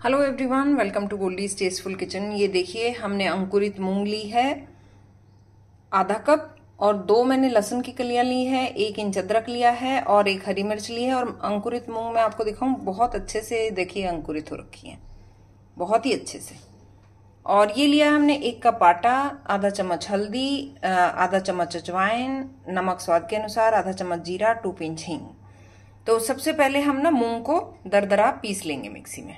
Hello everyone, welcome to Goldie's tasteful kitchen. ये देखिए, हमने अंकुरित मूंग ली है आधा कप, और 2 मैंने लहसुन की कलियां ली है, 1 इंच अदरक लिया है और 1 हरी मिर्च ली है। और अंकुरित मूंग मैं आपको दिखाऊं, बहुत अच्छे से देखिए अंकुरित हो रखी है, बहुत ही अच्छे से। और ये लिया है हमने 1 कप आटा, आधा चम्मच हल्दी, आधा चम्मच अजवाइन, नमक स्वाद के अनुसार, आधा चम्मच जीरा, 2 पिंच हींग। तो सबसे पहले हम ना मूंग को दरदरा पीस लेंगे मिक्सी में।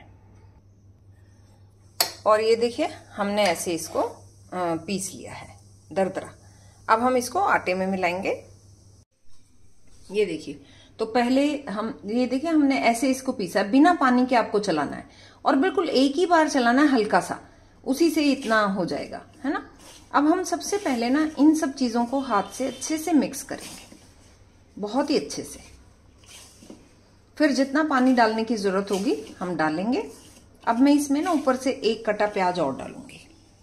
और ये देखिए, हमने ऐसे इसको पीस लिया है दरदरा। अब हम इसको आटे में मिलाएंगे। ये देखिए, तो पहले हम ये देखिए, हमने ऐसे इसको पीसा, बिना पानी के आपको चलाना है और बिल्कुल एक ही बार चलाना है, हल्का सा, उसी से इतना हो जाएगा, है ना। अब हम सबसे पहले ना इन सब चीजों को हाथ से अच्छे से मिक्स करेंगे, बहुत ही अच्छे से। फिर जितना पानी डालने की जरूरत होगी हम डालेंगे। अब मैं इसमें ना ऊपर से 1 कटा प्याज और डालूंगी।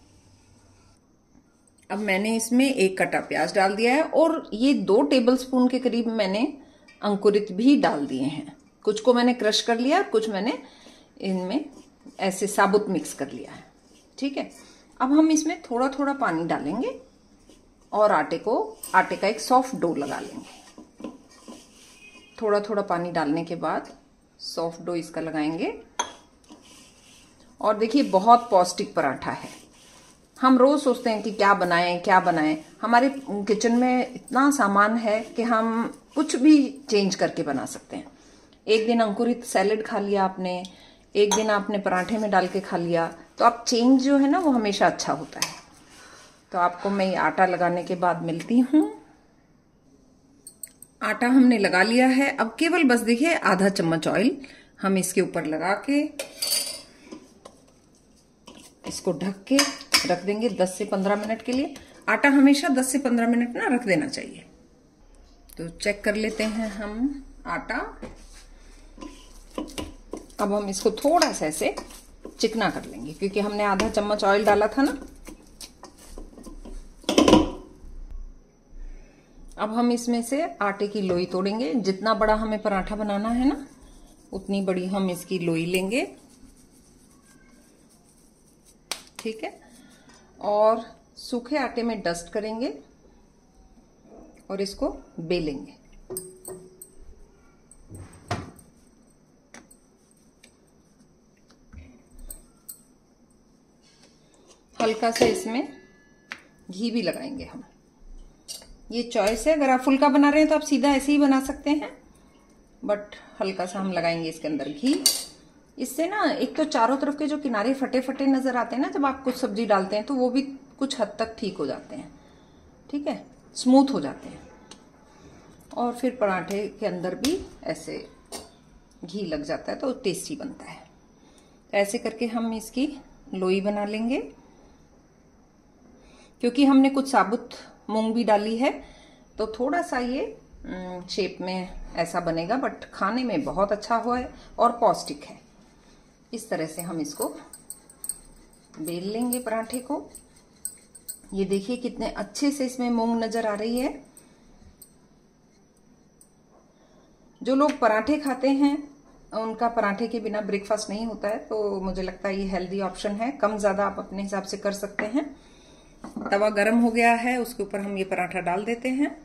अब मैंने इसमें 1 कटा प्याज डाल दिया है और ये 2 टेबलस्पून के करीब मैंने अंकुरित भी डाल दिए हैं। कुछ को मैंने क्रश कर लिया, कुछ मैंने इनमें ऐसे साबुत मिक्स कर लिया है, ठीक है। अब हम इसमें थोड़ा थोड़ा पानी डालेंगे और आटे का एक सॉफ्ट डो लगा लेंगे। थोड़ा थोड़ा पानी डालने के बाद सॉफ्ट डो इसका लगाएंगे। और देखिए, बहुत पौष्टिक पराठा है। हम रोज सोचते हैं कि क्या बनाएं क्या बनाएं। हमारे किचन में इतना सामान है कि हम कुछ भी चेंज करके बना सकते हैं। एक दिन अंकुरित सैलेड खा लिया आपने, एक दिन आपने पराठे में डाल के खा लिया, तो आप चेंज जो है ना वो हमेशा अच्छा होता है। तो आपको मैं आटा लगाने के बाद मिलती हूँ। आटा हमने लगा लिया है। अब केवल बस देखिए आधा चम्मच ऑयल हम इसके ऊपर लगा के इसको ढक के रख देंगे 10 से 15 मिनट के लिए। आटा हमेशा 10 से 15 मिनट ना रख देना चाहिए। तो चेक कर लेते हैं हम आटा। अब हम इसको थोड़ा सा ऐसे चिकना कर लेंगे, क्योंकि हमने आधा चम्मच ऑयल डाला था ना। अब हम इसमें से आटे की लोई तोड़ेंगे। जितना बड़ा हमें पराठा बनाना है ना, उतनी बड़ी हम इसकी लोई लेंगे, ठीक है। और सूखे आटे में डस्ट करेंगे और इसको बेलेंगे। हल्का सा इसमें घी भी लगाएंगे हम। ये चॉइस है, अगर आप फुल्का बना रहे हैं तो आप सीधा ऐसे ही बना सकते हैं, बट हल्का सा हम लगाएंगे इसके अंदर घी। इससे ना एक तो चारों तरफ के जो किनारे फटे फटे नजर आते हैं ना जब आप कुछ सब्जी डालते हैं, तो वो भी कुछ हद तक ठीक हो जाते हैं, ठीक है, स्मूथ हो जाते हैं। और फिर पराठे के अंदर भी ऐसे घी लग जाता है तो टेस्टी बनता है। तो ऐसे करके हम इसकी लोई बना लेंगे। क्योंकि हमने कुछ साबुत मूंग भी डाली है, तो थोड़ा सा ये शेप में ऐसा बनेगा, बट खाने में बहुत अच्छा हुआ है और पौष्टिक है। इस तरह से हम इसको बेल लेंगे पराठे को। ये देखिए कितने अच्छे से इसमें मूंग नजर आ रही है। जो लोग पराठे खाते हैं उनका पराठे के बिना ब्रेकफास्ट नहीं होता है, तो मुझे लगता है ये हेल्दी ऑप्शन है। कम ज्यादा आप अपने हिसाब से कर सकते हैं। तवा गरम हो गया है, उसके ऊपर हम ये पराठा डाल देते हैं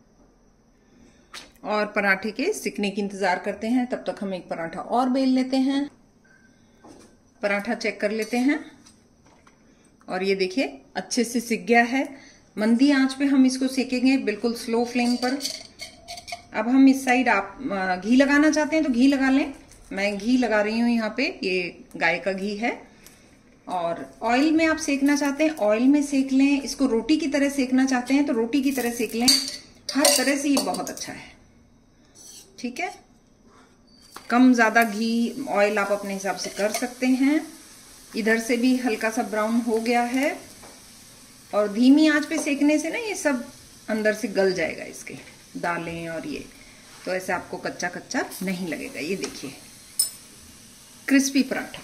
और पराठे के सिकने की इंतजार करते हैं। तब तक हम एक पराठा और बेल लेते हैं। पराठा चेक कर लेते हैं और ये देखिए अच्छे से सिक गया है। मंदी आंच पे हम इसको सेकेंगे, बिल्कुल स्लो फ्लेम पर। अब हम इस साइड, आप घी लगाना चाहते हैं तो घी लगा लें। मैं घी लगा रही हूं यहाँ पे, ये गाय का घी है। और ऑयल में आप सेकना चाहते हैं ऑयल में सेक लें, इसको रोटी की तरह सेकना चाहते हैं तो रोटी की तरह सेक लें। हर तरह से ये बहुत अच्छा है, ठीक है। कम ज्यादा घी ऑयल आप अपने हिसाब से कर सकते हैं। इधर से भी हल्का सा ब्राउन हो गया है और धीमी आंच पे सेकने से ना ये सब अंदर से गल जाएगा, इसके दालें और ये, तो ऐसे आपको कच्चा कच्चा नहीं लगेगा। ये देखिए क्रिस्पी पराठा।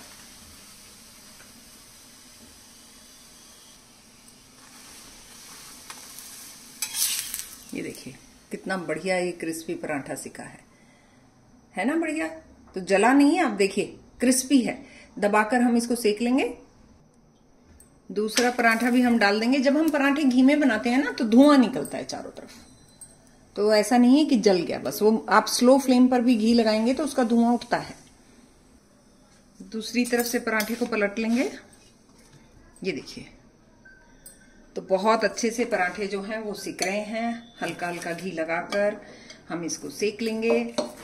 ये देखिए कितना बढ़िया ये क्रिस्पी पराठा सिका है ना, बढ़िया। तो जला नहीं है, आप देखिए क्रिस्पी है। दबाकर हम इसको सेक लेंगे। दूसरा पराठा भी हम डाल देंगे। जब हम पराठे घी में बनाते हैं ना तो धुआं निकलता है चारों तरफ, तो ऐसा नहीं है कि जल गया, बस वो आप स्लो फ्लेम पर भी घी लगाएंगे तो उसका धुआं उठता है। दूसरी तरफ से पराठे को पलट लेंगे। ये देखिए, तो बहुत अच्छे से पराठे जो हैं वो सिक रहे हैं। हल्का हल्का घी लगाकर हम इसको सेक लेंगे।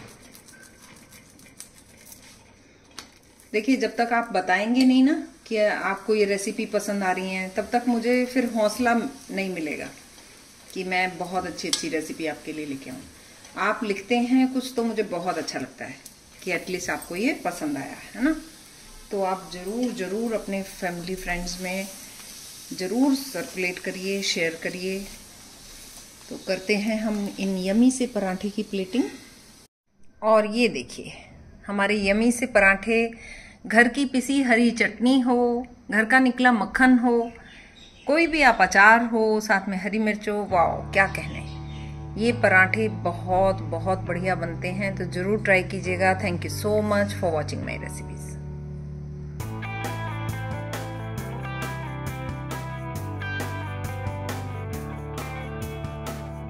देखिए, जब तक आप बताएंगे नहीं ना कि आपको ये रेसिपी पसंद आ रही है, तब तक मुझे फिर हौसला नहीं मिलेगा कि मैं बहुत अच्छी अच्छी रेसिपी आपके लिए लेके आऊँ। आप लिखते हैं कुछ तो मुझे बहुत अच्छा लगता है कि एटलीस्ट आपको ये पसंद आया है ना। तो आप ज़रूर ज़रूर अपने फैमिली फ्रेंड्स में ज़रूर सर्कुलेट करिए, शेयर करिए। तो करते हैं हम इन यमी से पराठे की प्लेटिंग। और ये देखिए, हमारे यमी से पराठे, घर की पिसी हरी चटनी हो, घर का निकला मक्खन हो, कोई भी आप अचार हो, साथ में हरी मिर्च हो, वाह क्या कहने। ये पराठे बहुत बहुत बढ़िया बनते हैं, तो ज़रूर ट्राई कीजिएगा। Thank you so much for watching my recipes.